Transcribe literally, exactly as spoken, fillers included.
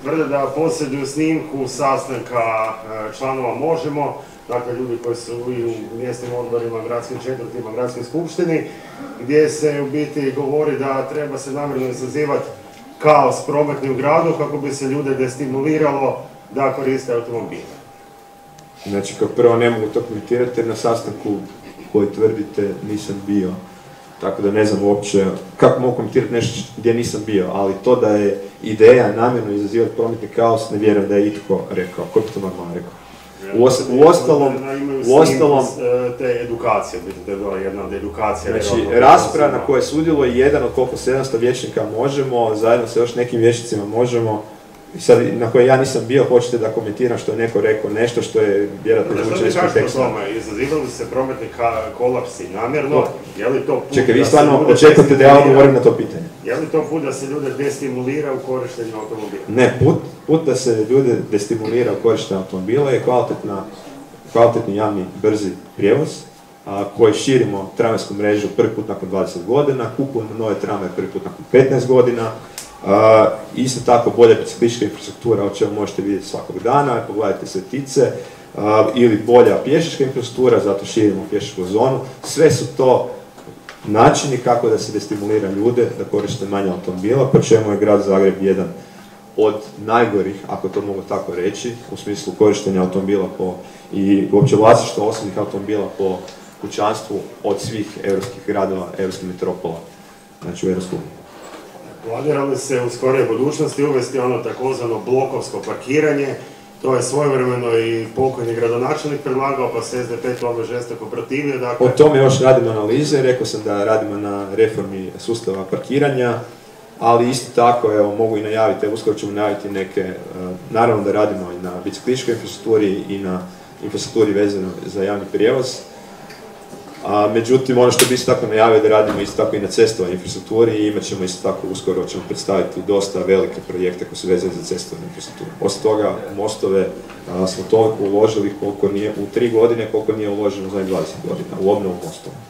tvrde da posjeduju snimku sastanka članova Možemo, dakle ljudi koji su i u mjesnim odborima, gradskim četvrtima, gradskoj skupštini, gdje se u biti govori da treba se namjerno izazivati kaos prometni u gradu kako bi se ljude destimuliralo da koriste automobile. Znači, kao prvo ne mogu to komentirati jer na sastanku koji tvrdite nisam bio. Tako da ne znam uopće kako mogu komentirati nešto gdje nisam bio, ali to da je ideja namjerno izazivati prometni kaos, ne vjerujem da je itko rekao. Ko bi to normalno rekao? U ostalom, u ostalom... te edukacije, to je bila jedna od edukacija. Znači, rasprava na kojoj sudjeluje jedan od koliko sedamsto vijećnika Možemo, zajedno sa još nekim vijećnicima Možemo, i sad na koje ja nisam bio, hoćete da komentiram što je neko rekao nešto što je vjerojatno zvuče iz konteksta. Izazivali se prometni kolapsi namjerno, je li to put... Čekaj, vi stvarno očekujete da ja odgovorim na to pitanje? Je li to put da se ljude destimulira u korištenju automobila? Ne, put, put da se ljude destimulira u korištenju automobila je kvalitetni javni brzi prijevoz, a, koji širimo tramvajsku mrežu prvi put nakon dvadeset godina, kupujemo nove tramvaje prvi put nakon petnaest godina, Uh, isto tako bolja biciklistička infrastruktura, o čemu možete vidjeti svakog dana, pogledajte Svetice, uh, ili bolja pješačka infrastruktura, zato širimo pješačku zonu. Sve su to načini kako da se destimulira ljude da koriste manje automobila, po čemu je grad Zagreb jedan od najgorih, ako to mogu tako reći, u smislu korištenja automobila po, i uopće vlasništva osobnih automobila po kućanstvu od svih europskih gradova, europskih metropola, znači u Europsku uniju. Planira li se u skoroj budućnosti uvesti ono takozvano blokovsko parkiranje? To je svojevremeno i pokojni gradonačelnik predlagao, pa se S D P tome žestoko protivio. Dakle... O tome još radimo analize, rekao sam da radimo na reformi sustava parkiranja, ali isto tako, evo, mogu i najaviti, uskoro ćemo najaviti neke, naravno da radimo i na biciklističkoj infrastrukturi i na infrastrukturi vezano za javni prijevoz. A, međutim, ono što bi isto tako najavio da radimo isto tako i na cestovnoj infrastrukturi i imat ćemo isto tako uskoro ćemo predstaviti dosta velike projekte koji su vezani za cestovnu infrastrukturu. Osim toga, mostove a, smo toliko uložili koliko nije, u tri godine koliko nije uloženo za dvadeset godina u obnovu mostova.